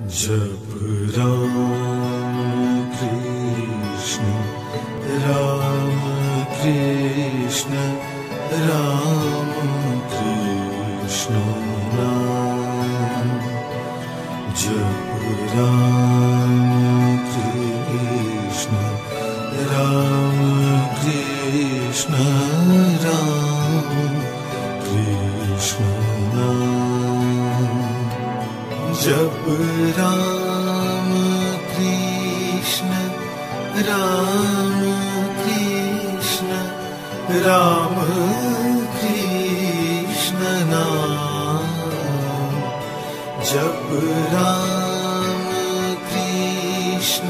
जप राम कृष्ण राम कृष्ण राम कृष्ण नाम। जप राम कृष्ण राम कृष्ण राम कृष्ण नाम। जप राम कृष्ण राम कृष्ण राम कृष्ण नाम। जप राम कृष्ण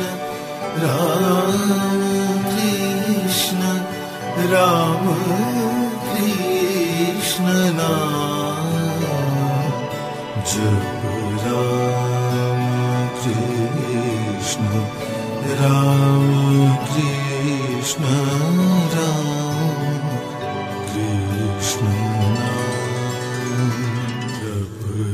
राम कृष्ण राम कृष्ण नाम। जप राम कृष्ण राम कृष्ण राम कृष्ण नाम। जप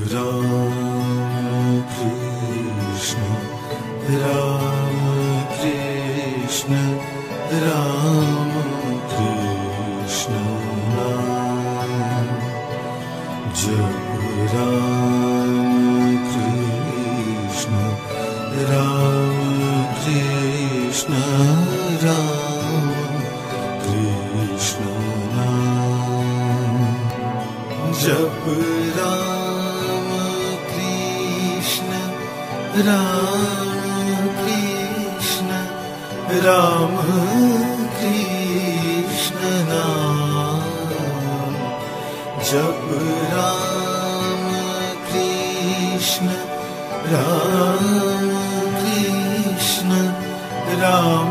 राम कृष्ण राम कृष्ण राम कृष्ण नाम। जप राम कृष्ण राम कृष्ण राम कृष्ण नाम। जप राम कृष्ण राम कृष्ण राम कृष्ण नाम। जप राम कृष्ण राम कृष्ण राम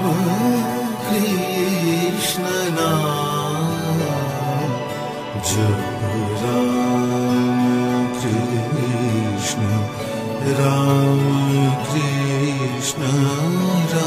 कृष्ण नाम। जप राम कृष्ण राम कृष्ण राम